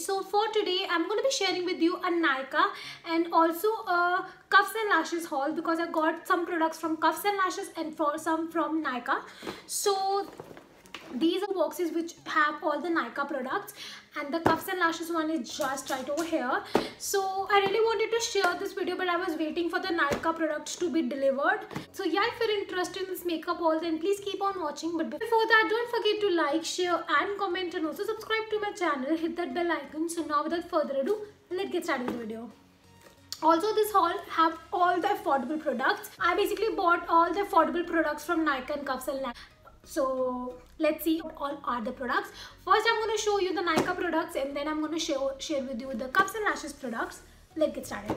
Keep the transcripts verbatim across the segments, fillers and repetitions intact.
So for today I'm going to be sharing with you a Nykaa and also a Cuffs and Lashes haul, because I got some products from Cuffs and Lashes and for some from Nykaa. So these are boxes which have all the Nykaa products, and the Cuffs and Lashes one is just right over here. So I really wanted to share this video, but I was waiting for the Nykaa products to be delivered. So yeah, if you're interested in this makeup haul, then please keep on watching. But before that, don't forget to like, share and comment, and also subscribe to my channel. Hit that bell icon. So now without further ado, let's get started with the video. Also, this haul have all the affordable products. I basically bought all the affordable products from Nykaa and Cuffs and Lashes. So let's see what all are the products. First I'm going to show you the Nykaa products, and then I'm going to share, share with you the Cuffs and Lashes products. Let's get started.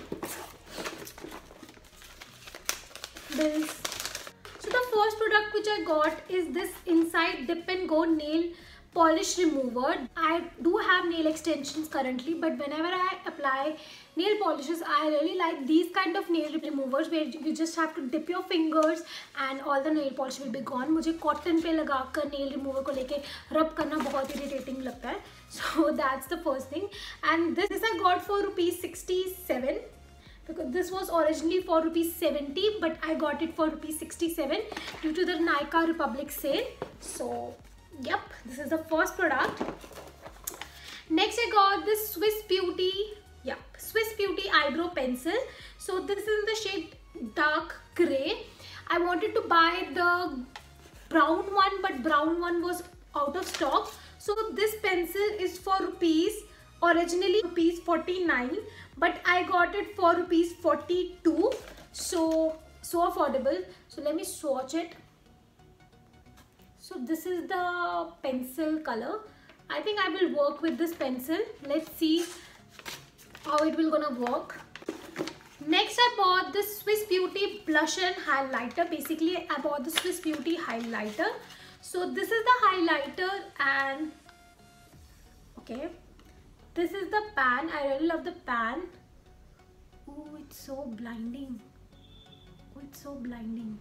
Bills. So the first product which I got is this Inside Dip and Go Nail Polish Remover. I do have nail extensions currently, but whenever I apply nail polishes, I really like these kind of nail removers where you just have to dip your fingers and all the nail polish will be gone. मुझे cotton पे लगाकर nail remover को लेके rub करना बहुत irritating लगता है. So that's the first thing. And this, this I got for rupees sixty-seven. Because this was originally for rupees seventy, but I got it for rupees sixty-seven due to the Nykaa Republic sale. So yep, this is the first product. Next I got this Swiss Beauty, yep, Swiss Beauty eyebrow pencil. So this is in the shade dark gray. I wanted to buy the brown one, but brown one was out of stock. So this pencil is for rupees originally rupees forty-nine, but I got it for rupees forty-two. So so affordable. So let me swatch it. So this is the pencil color. I think I will work with this pencil. Let's see how it will gonna work. Next I bought this Swiss Beauty blush and highlighter. Basically I bought the Swiss Beauty highlighter. So this is the highlighter, and okay, this is the pan. I really love the pan. Oh, it's so blinding. Oh, it's so blinding.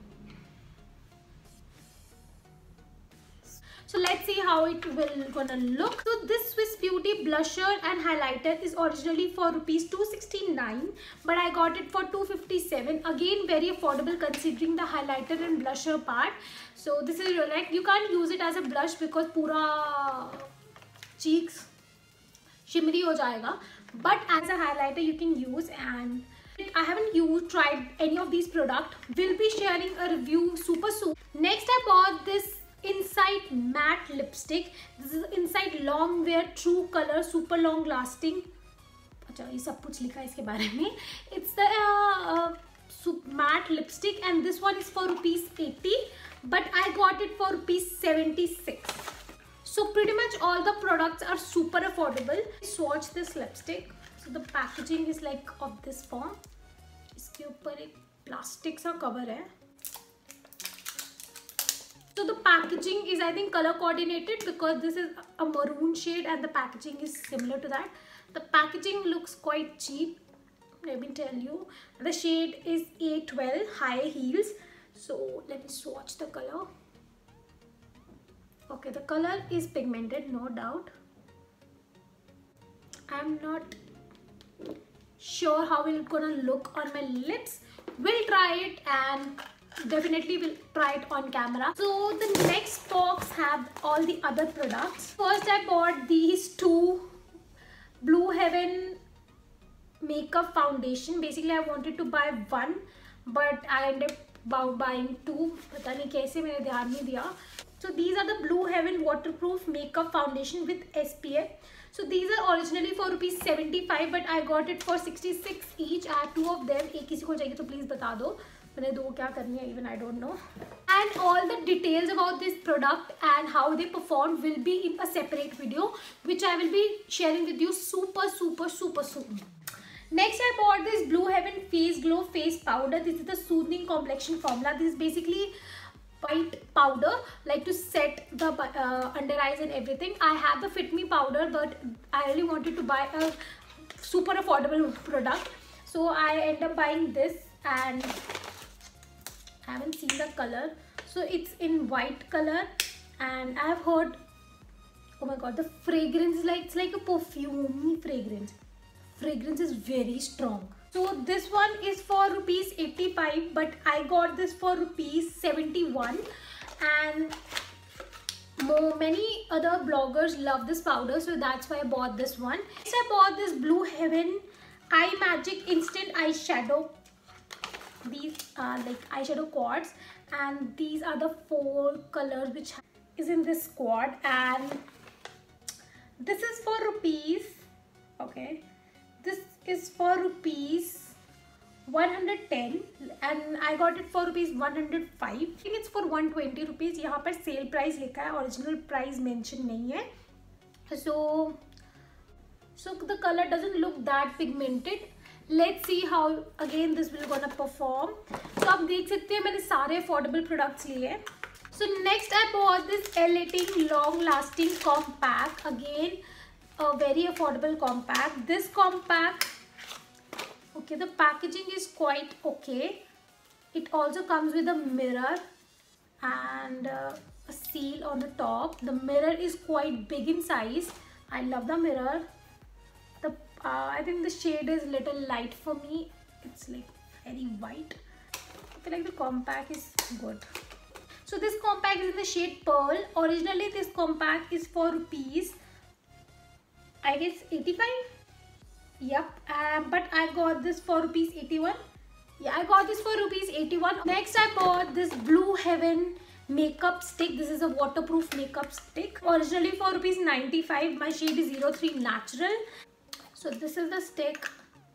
So let's see how it will gonna look. So this Swiss Beauty blusher and highlighter is originally for rupees two sixty-nine, but I got it for two fifty-seven. Again, very affordable considering the highlighter and blusher part. So this is like, you can't use it as a blush because pura cheeks shimmery ho jayega, but as a highlighter you can use. And I haven't used tried any of these products. We'll be sharing a review super soon. Next I bought this Inside matte lipstick. This is Inside long wear true color super long lasting. अच्छा ये सब कुछ लिखा है इसके बारे में. It's the uh, uh, matte lipstick, and this one is for rupees eighty, but I got it for rupees seventy-six. So pretty much all the products are super affordable. Swatch this lipstick. So the packaging is like of this form. इसके ऊपर एक plastic सा cover है. So the packaging is, I think, color coordinated because this is a maroon shade and the packaging is similar to that. The packaging looks quite cheap, let me tell you. The shade is A twelve, high heels. So let me swatch the color. Okay, the color is pigmented, no doubt. I'm not sure how it's gonna look on my lips. We'll try it and definitely will try it on camera. So the next box have all the other products. First I bought these two Blue Heaven makeup foundation. Basically I wanted to buy one, but I ended up buying two. पता नहीं कैसे मैंने ध्यान नहीं दिया. So these are the Blue Heaven waterproof makeup foundation with S P F. So these are originally for rupees seventy-five, but I got it for sixty-six each. I have two of them. एक किसी को चाहिए तो please बता दो. मैंने दो क्या करनी है, even I don't know. And all the details about this product and how they perform will be in a separate video, which I will be sharing with you super super super soon. Next I bought this Blue Heaven Face Glow Face Powder. This is the soothing complexion formula. This is basically white powder, like to set the uh, under eyes and everything. I have the Fit Me powder, but I really wanted to buy a super affordable product, so I end up buying this, and I haven't seen the color. So it's in white color, and I have heard Oh my god, the fragrance is like, it's like a perfume fragrance. Fragrance is very strong. So this one is for rupees eighty-five, but I got this for rupees seventy-one. And more, many other bloggers love this powder, so that's why I bought this one. Next I bought this Blue Heaven Eye Magic Instant Eyeshadow. These are like eyeshadow quads, and these are the four colors which is in this quad, and this is for rupees, okay, this is for rupees one hundred ten and I got it for rupees one hundred five. I think it's for one hundred twenty rupees. यहाँ पर sale price लिखा है, original price mention नहीं है. So so the color doesn't look that pigmented. Let's see how again this will gonna perform. So आप देख सकते हैं मैंने सारे affordable products लिए हैं. So next I bought this L-Aiting Long Lasting Compact. Again a very affordable compact. This compact, okay, the packaging is quite okay. It also comes with a mirror and uh, a seal on the top. The mirror is quite big in size. I love the mirror. The uh, I think the shade is little light for me. It's like very white. I feel like the compact is good. So this compact is in the shade Pearl. Originally this compact is for rupees, I guess eighty-five. Yep, uh, but I got this for rupees eighty-one. Yeah, I got this for rupees eighty-one. Next I bought this Blue Heaven makeup stick. This is a waterproof makeup stick. Originally for rupees ninety-five. My shade is zero three Natural. So this is the stick.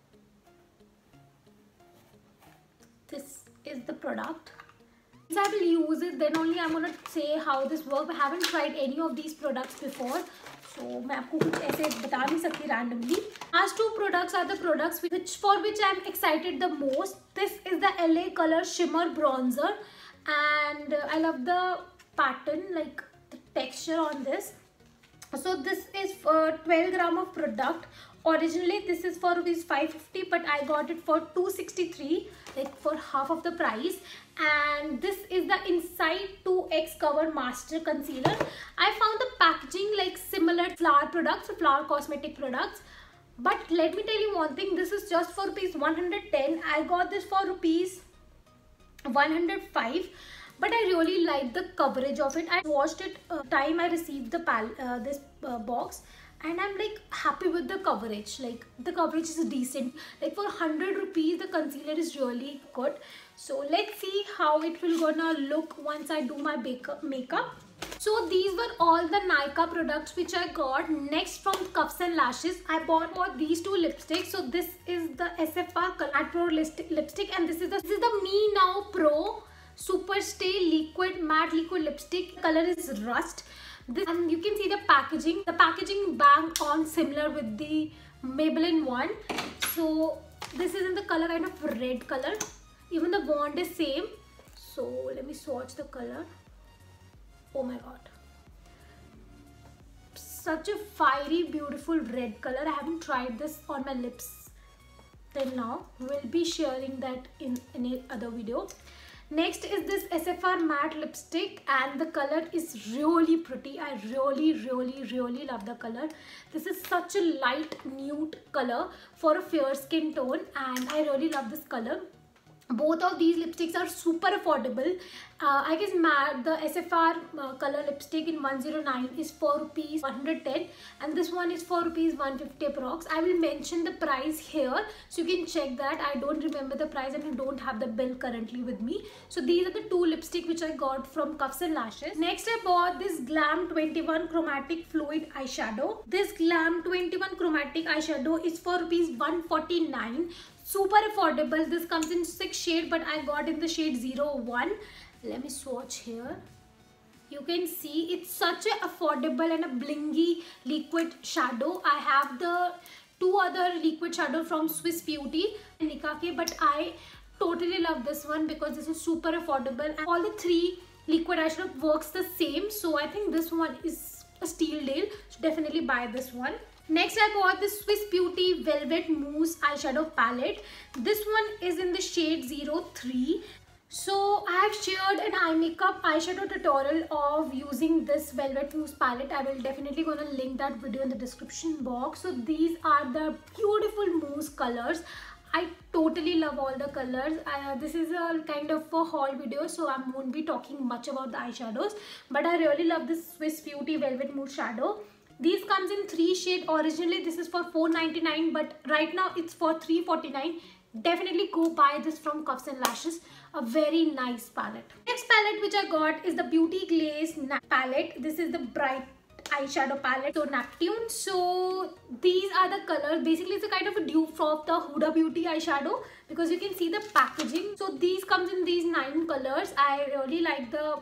This is the product. Since I will use it, then only I'm gonna say how this works. I haven't tried any of these products before, so मैं आपको कुछ ऐसे बता नहीं सकती randomly. Last two products are the products which for which I'm excited the most. This is the L A Color Shimmer Bronzer, and uh, I love the pattern, like the texture on this. So this is for twelve gram of product. Originally this is for rupees five fifty, but I got it for two sixty-three, like for half of the price. And this is the Inside two X Cover Master Concealer. I found the packaging like similar to Flower products, Flower cosmetic products. But let me tell you one thing, this is just for rupees one hundred ten. I got this for rupees one hundred five. But I really like the coverage of it. I watched it uh, time I received the pal uh, this uh, box, and I'm like happy with the coverage. Like the coverage is decent. Like for one hundred rupees the concealer is really good. So let's see how it will gonna look once I do my makeup. So these were all the Nykaa products which I got. Next from Cuffs and Lashes, I bought, bought these two lipsticks. So this is the S F R Matte Pro lipstick, and this is the this is the Me Now Pro Super Stay Liquid Matte Liquid Lipstick. Color is Rust. This, and you can see the packaging. The packaging bang on similar with the Maybelline one. So this is in the color kind of red color. Even the wand is same. So let me swatch the color. Oh my god, such a fiery beautiful red color. I haven't tried this on my lips till now. We'll be sharing that in any other video. Next is this S F R matte lipstick, and the color is really pretty. I really really really love the color. This is such a light nude color for a fair skin tone, and I really love this color. Both of these lipsticks are super affordable. Uh, I guess matte, the S F R uh, color lipstick in one oh nine is for rupees one hundred ten, and this one is for rupees one fifty approx. I will mention the price here so you can check that. I don't remember the price and I don't have the bill currently with me. So these are the two lipsticks which I got from Cuffs and Lashes. Next I bought this Glam twenty-one Chromatic Fluid Eyeshadow. This Glam twenty-one Chromatic Eyeshadow is for rupees one forty-nine. Super affordable. This comes in six shades, but I got in the shade zero one. Let me swatch here. You can see it's such a affordable and a blingy liquid shadow. I have the two other liquid shadow from Swiss Beauty and Nykaa, but I totally love this one because this is super affordable, and all the three liquid eyeshadow works the same. So I think this one is a steal deal. So definitely buy this one. Next I bought this Swiss Beauty Velvet Mousse eyeshadow palette. This one is in the shade zero three. So I have shared an eye makeup eyeshadow tutorial of using this Velvet Mousse palette. I will definitely gonna link that video in the description box. So these are the beautiful mousse colors. I totally love all the colors. Uh, this is a kind of a haul video, so I won't be talking much about the eyeshadows, but I really love this Swiss Beauty Velvet Mousse shadow. These comes in three shade. Originally this is for four ninety-nine, but right now it's for three forty-nine. Definitely go buy this from Cuffs and Lashes. A very nice palette. Next palette which I got is the Beauty Glaze palette. This is the bright eyeshadow palette, so Neptune. So these are the colors. Basically it's a kind of a dupe of the Huda Beauty eyeshadow, because you can see the packaging. So these comes in these nine colors. I really like the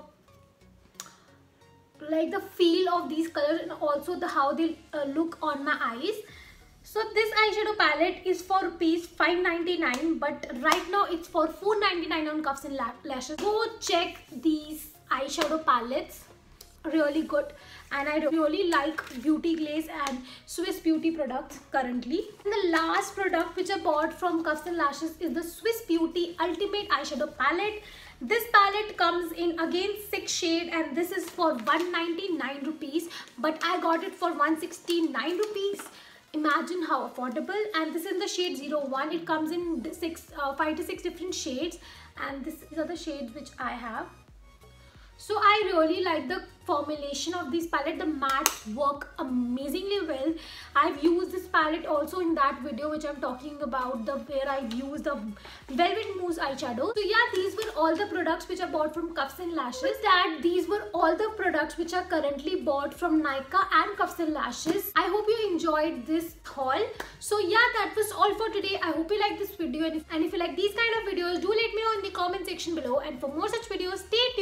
like the feel of these colors, and also the how they uh, look on my eyes. So this eyeshadow palette is for rupees five ninety-nine, but right now it's for four ninety-nine on Cuffs and Lashes. Go check these eyeshadow palettes, really good, and I really like Beauty Glaze and Swiss Beauty products currently. And the last product which I bought from Cuffs and Lashes is the Swiss Beauty Ultimate Eyeshadow Palette. This palette comes in again six shade, and this is for one ninety-nine rupees, but I got it for one sixty-nine rupees. Imagine how affordable. And this is the shade zero one. It comes in six, uh, five to six different shades, and this, these are the shades which I have. So I really like the formulation of this palette. The mattes work amazingly well. I've used this palette also in that video which I'm talking about, the where I've used the Velvet Mousse eyeshadow. So yeah, these were all the products which I bought from Cuffs and Lashes. That these were all the products which are currently bought from Nykaa and Cuffs and Lashes. I hope you enjoyed this haul. So yeah, that was all for today. I hope you like this video, and if, and if you like these kind of videos, do let me know in the comment section below. And for more such videos, stay